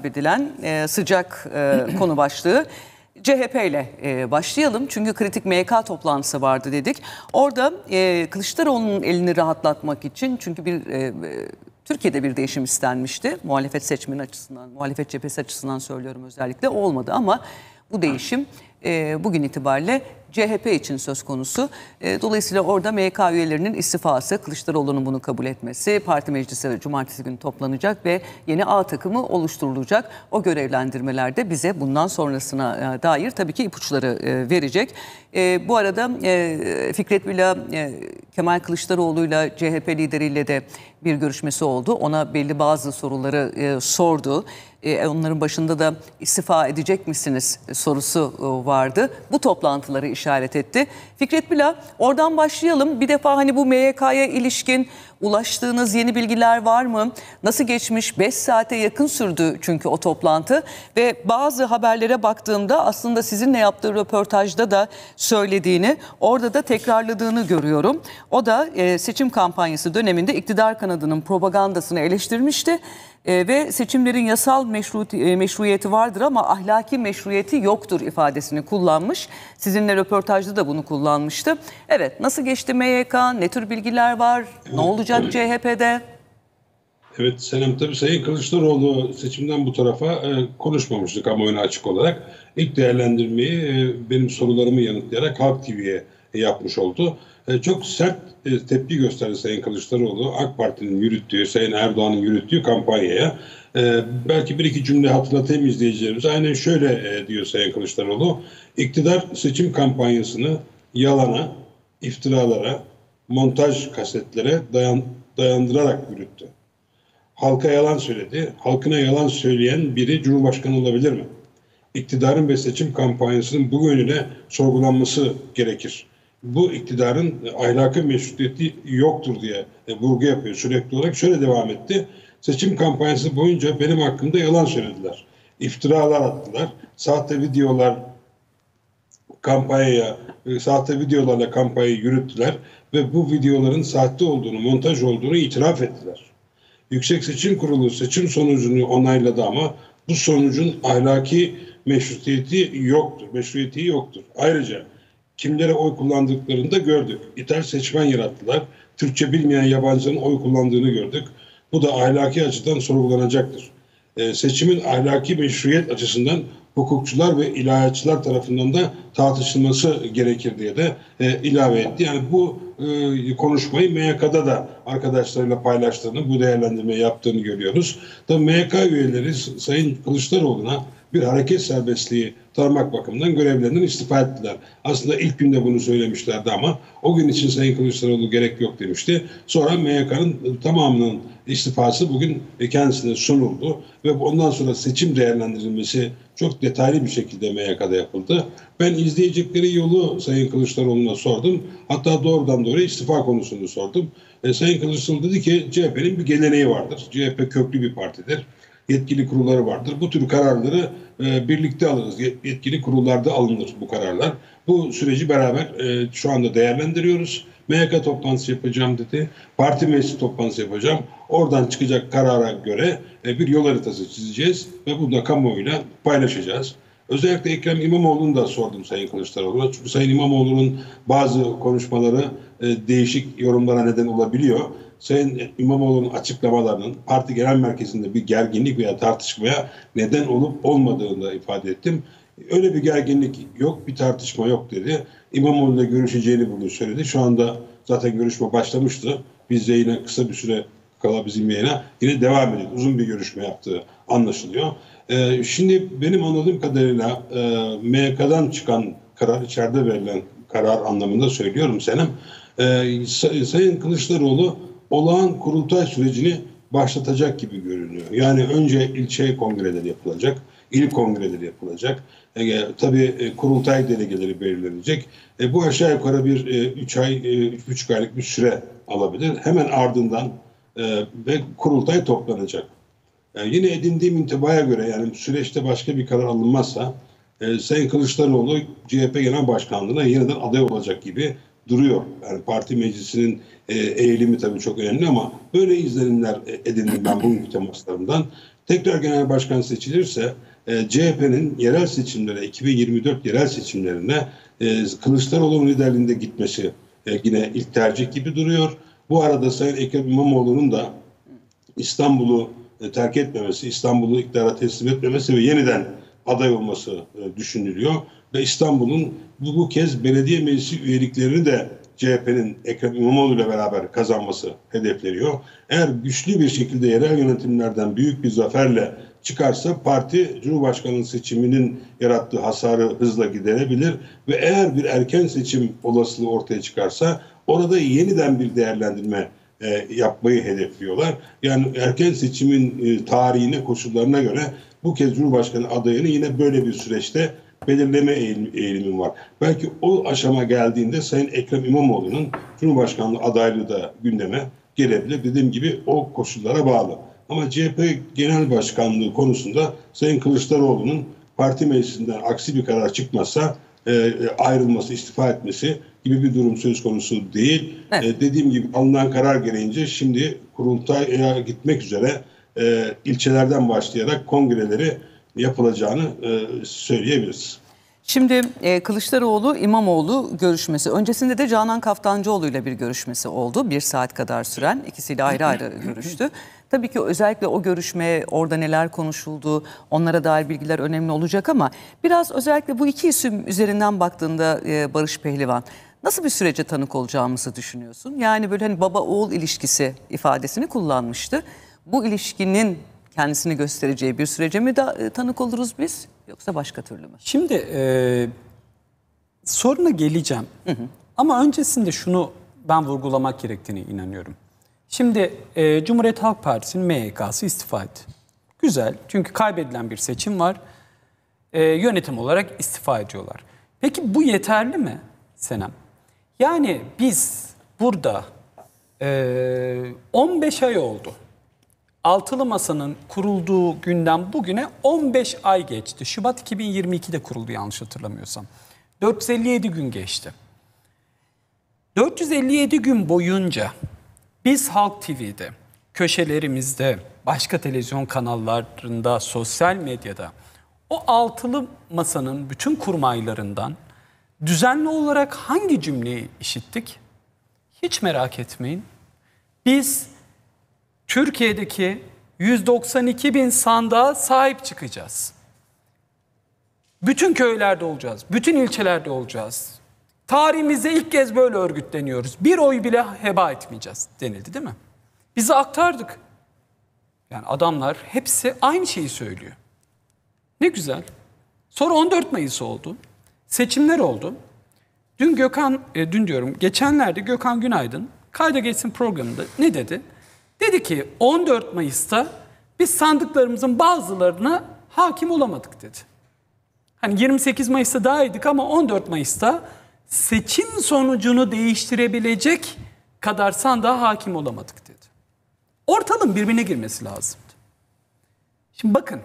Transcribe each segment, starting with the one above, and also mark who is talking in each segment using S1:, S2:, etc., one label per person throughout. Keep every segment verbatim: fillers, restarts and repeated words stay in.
S1: takip edilen e, sıcak e, konu başlığı. C H P ile e, başlayalım çünkü kritik M Y K toplantısı vardı dedik. Orada e, Kılıçdaroğlu'nun elini rahatlatmak için, çünkü bir e, Türkiye'de bir değişim istenmişti. Muhalefet seçmeni açısından, muhalefet cephesi açısından söylüyorum, özellikle olmadı ama bu değişim e, bugün itibariyle C H P için söz konusu. E, dolayısıyla orada M Y K üyelerinin istifası, Kılıçdaroğlu'nun bunu kabul etmesi, parti meclisi cumartesi günü toplanacak ve yeni A takımı oluşturulacak. O görevlendirmelerde bize bundan sonrasına e, dair tabii ki ipuçları e, verecek. E, bu arada e, Fikret Bila, e, Kemal Kılıçdaroğlu'yla C H P lideriyle de bir görüşmesi oldu. Ona belli bazı soruları e, sordu. E, onların başında da istifa edecek misiniz sorusu e, vardı. Bu toplantıları işaret etti. Fikret Bila, oradan başlayalım. Bir defa hani bu M Y K'ya ilişkin ulaştığınız yeni bilgiler var mı? Nasıl geçmiş? beş saate yakın sürdü çünkü o toplantı ve bazı haberlere baktığımda aslında sizinle yaptığı röportajda da söylediğini, orada da tekrarladığını görüyorum. O da e, seçim kampanyası döneminde iktidar kanadının propagandasını eleştirmişti. E, ve seçimlerin yasal meşru, e, meşruiyeti vardır ama ahlaki meşruiyeti yoktur ifadesini kullanmış. Sizinle röportajda da bunu kullanmıştı. Evet, nasıl geçti M Y K? Ne tür bilgiler var? Ne olacak C H P'de?
S2: Evet Senem, tabii Sayın Kılıçdaroğlu seçimden bu tarafa e, konuşmamıştı kamuoyuna açık olarak. İlk değerlendirmeyi e, benim sorularımı yanıtlayarak Halk T V'ye e, yapmış oldu. E, çok sert e, tepki gösterdi Sayın Kılıçdaroğlu AK Parti'nin yürüttüğü, Sayın Erdoğan'ın yürüttüğü kampanyaya. E, belki bir iki cümle hatırlatayım izleyicilerimize. Aynen şöyle e, diyor Sayın Kılıçdaroğlu. İktidar seçim kampanyasını yalana, iftiralara, montaj kasetlere dayan, dayandırarak yürüttü. Halka yalan söyledi. Halkına yalan söyleyen biri Cumhurbaşkanı olabilir mi? İktidarın ve seçim kampanyasının bu yönüyle sorgulanması gerekir. Bu iktidarın ahlaki meşruiyeti yoktur diye vurgu yapıyor sürekli olarak. Şöyle devam etti. Seçim kampanyası boyunca benim hakkımda yalan söylediler. İftiralar attılar. Sahte videolar kampanyaya, sahte videolarla kampanyayı yürüttüler ve bu videoların sahte olduğunu, montaj olduğunu itiraf ettiler. Yüksek Seçim Kurulu seçim sonucunu onayladı ama bu sonucun ahlaki meşruiyeti yoktur. Meşruiyeti yoktur. Ayrıca kimlere oy kullandıklarını da gördük. İthal seçmen yarattılar. Türkçe bilmeyen yabancıların oy kullandığını gördük. Bu da ahlaki açıdan sorgulanacaktır. Ee, seçimin ahlaki meşruiyet açısından hukukçular ve ilahiyatçılar tarafından da tartışılması gerekir diye de e, ilave etti. Yani bu e, konuşmayı M Y K'da da arkadaşlarıyla paylaştığını, bu değerlendirmeyi yaptığını görüyoruz. Tabii M Y K üyeleri Sayın Kılıçdaroğlu'na bir hareket serbestliği tanımak bakımından görevlerinden istifa ettiler. Aslında ilk günde bunu söylemişlerdi ama o gün için Sayın Kılıçdaroğlu gerek yok demişti. Sonra M Y K'nın tamamının istifası bugün kendisine sunuldu ve ondan sonra seçim değerlendirilmesi çok detaylı bir şekilde M Y K'da yapıldı. Ben izleyecekleri yolu Sayın Kılıçdaroğlu'na sordum. Hatta doğrudan doğruya istifa konusunu sordum. E, Sayın Kılıçdaroğlu dedi ki C H P'nin bir geleneği vardır. C H P köklü bir partidir. Yetkili kurulları vardır. Bu tür kararları e, birlikte alırız. Yetkili kurullarda alınır bu kararlar. Bu süreci beraber e, şu anda değerlendiriyoruz. M Y K toplantısı yapacağım dedi. Parti meclisi toplantısı yapacağım. Oradan çıkacak karara göre e, bir yol haritası çizeceğiz ve bunu da kamuoyuyla paylaşacağız. Özellikle Ekrem İmamoğlu'nu da sordum Sayın Kılıçdaroğlu'na. Çünkü Sayın İmamoğlu'nun bazı konuşmaları e, değişik yorumlara neden olabiliyor. Sayın İmamoğlu'nun açıklamalarının parti genel merkezinde bir gerginlik veya tartışmaya neden olup olmadığını da ifade ettim. Öyle bir gerginlik yok, bir tartışma yok dedi. İmamoğlu'yla görüşeceğini bunu söyledi. Şu anda zaten görüşme başlamıştı. Biz de yine kısa bir süre kala bizim yayına yine devam ediyor. Uzun bir görüşme yaptığı anlaşılıyor. Ee, şimdi benim anladığım kadarıyla e, M Y K'dan çıkan karar, içeride verilen karar anlamında söylüyorum Senem. Ee, Sayın Kılıçdaroğlu olağan kurultay sürecini başlatacak gibi görünüyor. Yani önce ilçe kongreleri yapılacak, il kongreleri yapılacak. E, tabii e, kurultay delegeleri belirlenecek. E, bu aşağı yukarı bir e, üç ay, e, üç buçuk aylık bir süre alabilir. Hemen ardından e, ve kurultay toplanacak. E, yine edindiğim intibaya göre, yani süreçte başka bir karar alınmazsa e, Sayın Kılıçdaroğlu C H P Genel Başkanlığı'na yeniden aday olacak gibi duruyor. Yani parti meclisinin e, eğilimi tabii çok önemli ama böyle izlenimler edindim ben bugünkü temaslarımdan. tekrar genel başkan seçilirse e, C H P'nin yerel seçimlere, iki bin yirmi dört yerel seçimlerine e, Kılıçdaroğlu'nun liderliğinde gitmesi e, yine ilk tercih gibi duruyor. Bu arada Sayın Ekrem İmamoğlu'nun da İstanbul'u e, terk etmemesi, İstanbul'u iktidara teslim etmemesi ve yeniden aday olması e, düşünülüyor. Ve İstanbul'un bu, bu kez belediye meclisi üyeliklerini de C H P'nin Ekrem İmamoğlu ile beraber kazanması hedefleniyor. Eğer güçlü bir şekilde yerel yönetimlerden büyük bir zaferle çıkarsa parti Cumhurbaşkanlığı seçiminin yarattığı hasarı hızla giderebilir ve eğer bir erken seçim olasılığı ortaya çıkarsa orada yeniden bir değerlendirme e, yapmayı hedefliyorlar. Yani erken seçimin e, tarihine, koşullarına göre bu kez Cumhurbaşkanı adayını yine böyle bir süreçte belirleme eğilimi var. Belki o aşama geldiğinde Sayın Ekrem İmamoğlu'nun Cumhurbaşkanlığı adaylığı da gündeme gelebilir. Dediğim gibi o koşullara bağlı. Ama C H P Genel Başkanlığı konusunda Sayın Kılıçdaroğlu'nun parti meclisinden aksi bir karar çıkmazsa e, ayrılması, istifa etmesi gibi bir durum söz konusu değil.
S1: Evet.
S2: E, dediğim gibi alınan karar gereğince şimdi kurultaya gitmek üzere e, ilçelerden başlayarak kongreleri yapılacağını e, söyleyebiliriz.
S1: Şimdi e, Kılıçdaroğlu İmamoğlu görüşmesi, öncesinde de Canan Kaftancıoğlu ile bir görüşmesi oldu. Bir saat kadar süren, ikisiyle ayrı ayrı görüştü. Tabii ki özellikle o görüşme, orada neler konuşuldu, onlara dair bilgiler önemli olacak ama biraz özellikle bu iki isim üzerinden baktığında e, Barış Pehlivan, nasıl bir sürece tanık olacağımızı düşünüyorsun? Yani böyle hani baba oğul ilişkisi ifadesini kullanmıştı. Bu ilişkinin kendisini göstereceği bir sürece mi da, e, tanık oluruz biz, yoksa başka türlü mü?
S3: Şimdi e, soruna geleceğim. Hı hı. Ama öncesinde şunu ben vurgulamak gerektiğine inanıyorum. Şimdi e, Cumhuriyet Halk Partisi'nin M Y K'sı istifa etti. Güzel, çünkü kaybedilen bir seçim var. E, yönetim olarak istifa ediyorlar. Peki bu yeterli mi Senem? Yani biz burada e, on beş ay oldu. Altılı Masa'nın kurulduğu günden bugüne on beş ay geçti. Şubat iki bin yirmi iki'de kuruldu yanlış hatırlamıyorsam. dört yüz elli yedi gün geçti. dört yüz elli yedi gün boyunca biz Halk T V'de, köşelerimizde, başka televizyon kanallarında, sosyal medyada o Altılı Masa'nın bütün kurmaylarından düzenli olarak hangi cümleyi işittik? Hiç merak etmeyin. Biz Türkiye'deki yüz doksan iki bin sandığa sahip çıkacağız. Bütün köylerde olacağız, bütün ilçelerde olacağız. Tarihimizde ilk kez böyle örgütleniyoruz. Bir oy bile heba etmeyeceğiz denildi değil mi? Bizi aktardık. Yani adamlar hepsi aynı şeyi söylüyor. Ne güzel. Sonra on dört Mayıs oldu. Seçimler oldu. Dün Gökhan, e, dün diyorum geçenlerde Gökhan Günaydın Kayda Geçsin programında ne dedi? Dedi ki on dört Mayıs'ta biz sandıklarımızın bazılarına hakim olamadık dedi. Hani yirmi sekiz Mayıs'ta daha iyiydik ama on dört Mayıs'ta seçim sonucunu değiştirebilecek kadar sandığa hakim olamadık dedi. Ortalığın birbirine girmesi lazımdı. Şimdi bakın,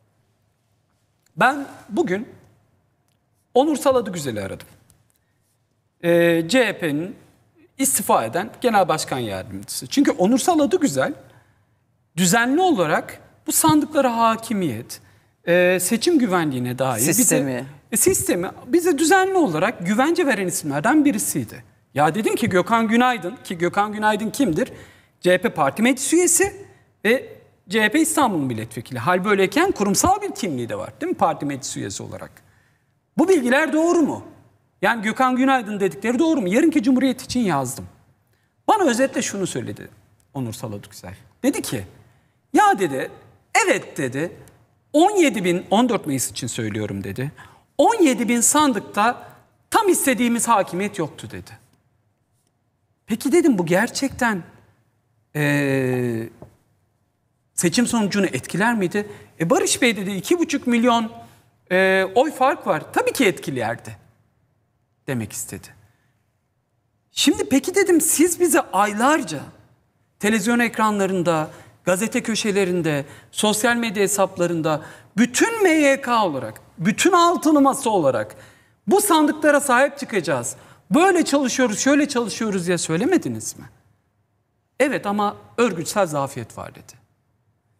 S3: ben bugün Onur Saladıgüzel'i aradım. Ee, C H P'nin istifa eden genel başkan yardımcısı. Çünkü Onur Saladıgüzel düzenli olarak bu sandıklara hakimiyet, e, seçim güvenliğine dair
S1: sistemi.
S3: bize, e, sistemi bize düzenli olarak güvence veren isimlerden birisiydi. Ya dedim ki Gökhan Günaydın, ki Gökhan Günaydın kimdir? C H P Parti Meclis üyesi ve C H P İstanbul Milletvekili. Hal böyleyken kurumsal bir kimliği de var değil mi parti meclis üyesi olarak? Bu bilgiler doğru mu? Yani Gökhan Günaydın dedikleri doğru mu? Yarınki Cumhuriyet için yazdım. Bana özetle şunu söyledi Onur Saladıgüzel. Dedi ki, ya dedi, evet dedi, on yedi bin, on dört Mayıs için söylüyorum dedi, on yedi bin sandıkta tam istediğimiz hakimiyet yoktu dedi. Peki dedim, bu gerçekten ee, seçim sonucunu etkiler miydi? E Barış Bey dedi, iki buçuk milyon e, oy fark var. Tabii ki etkilerdi demek istedi. Şimdi peki dedim, siz bize aylarca televizyon ekranlarında, gazete köşelerinde, sosyal medya hesaplarında, bütün M Y K olarak, bütün altılı masa olarak bu sandıklara sahip çıkacağız, böyle çalışıyoruz, şöyle çalışıyoruz diye söylemediniz mi? Evet ama örgütsel zafiyet var dedi.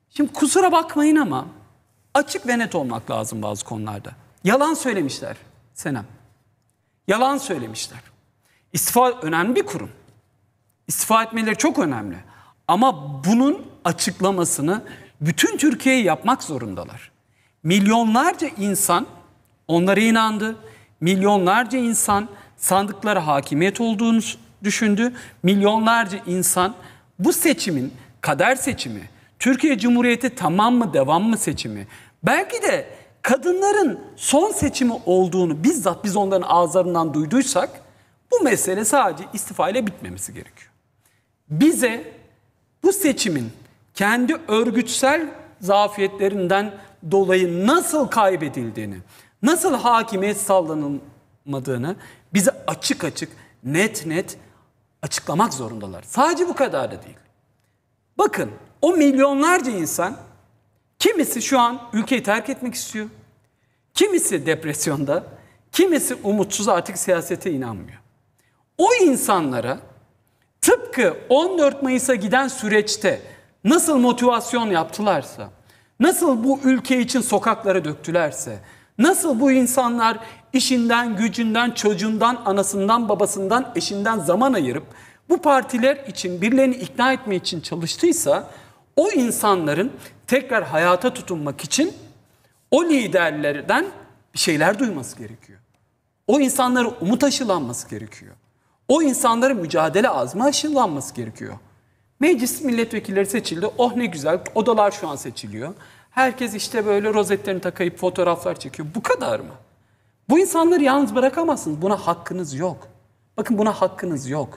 S3: Şimdi kusura bakmayın ama açık ve net olmak lazım bazı konularda. Yalan söylemişler Senem. Yalan söylemişler. İstifa önemli bir kurum. İstifa etmeleri çok önemli. Ama bunun açıklamasını bütün Türkiye'ye yapmak zorundalar. Milyonlarca insan onlara inandı. Milyonlarca insan sandıklara hakimiyet olduğunu düşündü. Milyonlarca insan bu seçimin kader seçimi, Türkiye Cumhuriyeti tamam mı devam mı seçimi, belki de kadınların son seçimi olduğunu bizzat biz onların ağızlarından duyduysak bu mesele sadece istifa ile bitmemesi gerekiyor. Bize bu seçimin kendi örgütsel zafiyetlerinden dolayı nasıl kaybedildiğini, nasıl hakimiyet sağlanılmadığını bize açık açık, net net açıklamak zorundalar. Sadece bu kadar da değil. Bakın o milyonlarca insan, kimisi şu an ülkeyi terk etmek istiyor. Kimisi depresyonda, kimisi umutsuz, artık siyasete inanmıyor. O insanlara tıpkı on dört Mayıs'a giden süreçte nasıl motivasyon yaptılarsa, nasıl bu ülke için sokaklara döktülerse, nasıl bu insanlar işinden, gücünden, çocuğundan, anasından, babasından, eşinden zaman ayırıp bu partiler için birilerini ikna etme için çalıştıysa, o insanların tekrar hayata tutunmak için o liderlerden bir şeyler duyması gerekiyor. O insanlara umut aşılanması gerekiyor. O insanların mücadele azmi aşılanması gerekiyor. Meclis milletvekilleri seçildi. Oh ne güzel. Odalar şu an seçiliyor. Herkes işte böyle rozetlerini takayıp fotoğraflar çekiyor. Bu kadar mı? Bu insanları yalnız bırakamazsınız. Buna hakkınız yok. Bakın buna hakkınız yok.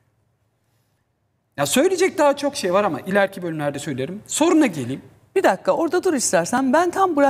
S3: Ya söyleyecek daha çok şey var ama ileriki bölümlerde söylerim. Soruna geleyim.
S1: Bir dakika orada dur istersen. Ben tam bırak